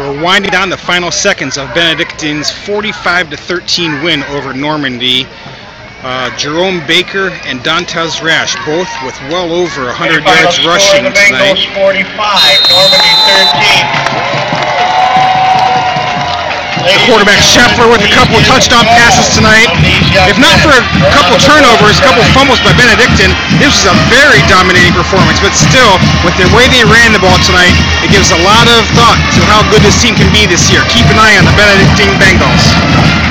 We're winding down the final seconds of Benedictine's 45-13 win over Normandy. Jerome Baker and Dantes Rash, both with well over 100 yards rushing tonight. Bengals 45, Normandy 13. The quarterback Scheffler with a couple of touchdown passes tonight. If not for a couple turnovers, a couple fumbles by Benedictine, this was a very dominating performance. But still, with the way they ran the ball tonight, it gives a lot of thought to how good this team can be this year. Keep an eye on the Benedictine Bengals.